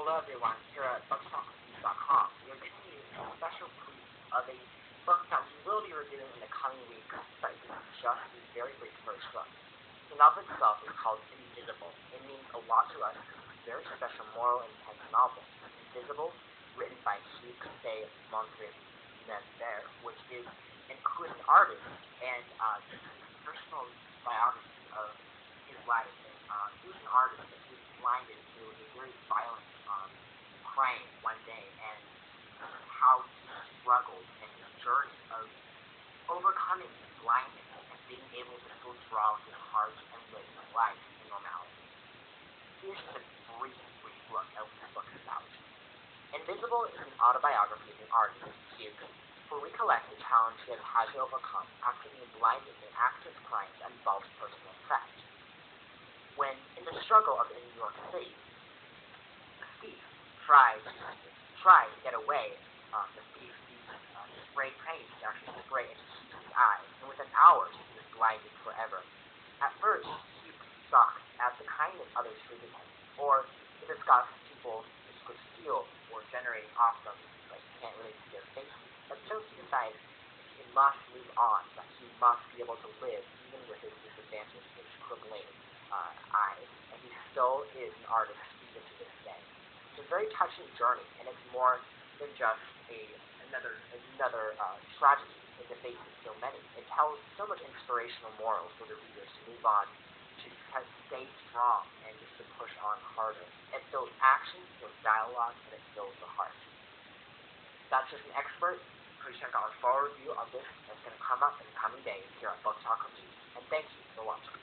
Hello everyone, here at booktalkreviews.com. We are giving you a special preview of a book that we will be reviewing in the coming weeks, but this is just a very brief first look. The novel itself is called Invisible. It means a lot to us. It's a very special moral intent novel. Invisible, written by Hugh Montreal, which is an artist, and this is a personal biography of his life. He was an artist, and he was blinded to a very violent crime one day, and how he struggled and his journey of overcoming his blindness and being able to still draw his heart and live his life in normality. Here's just a brief look at what this book is about. Invisible is an autobiography of an artist, Hugh, who recollects the challenge he has had to overcome after being blinded in active crimes and false personal theft. When, in the struggle of in New York City, the thief tries to get away. The thief uses spray paint to actually spray into his eyes, and within hours he was blinded forever. At first, he sucked at the kindness others treated him, or he discussed people who could steal or generating off them, but you can't really see their faces. But still he decides he must move on, that he must be able to live even with his disadvantage, his crippling eyes, and he still is an artist even to this day. It's a very touching journey, and it's more than just another tragedy in the face of so many. It tells so much inspirational morals for the readers to move on, to stay strong, and just to push on harder. It builds action, it builds dialogue, and it fills the heart. That's just an expert. Please check out our full review of this that's going to come up in the coming days here at Book Talk Reviews. And thank you for watching.